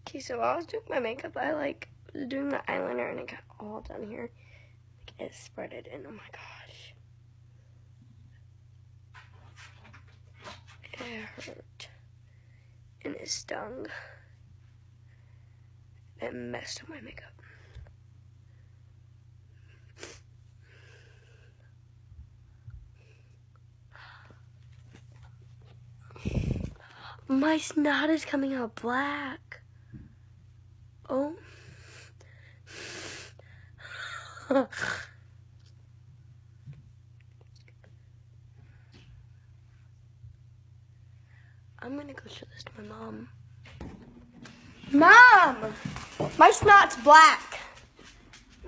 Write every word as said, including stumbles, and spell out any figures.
Okay, so while I was doing my makeup, I like was doing my eyeliner and it got all down here. Like it spreaded and oh my gosh. It hurt. And it stung. It messed up my makeup. My snot is coming out black. Oh. I'm gonna go show this to my mom. Mom! My snot's black.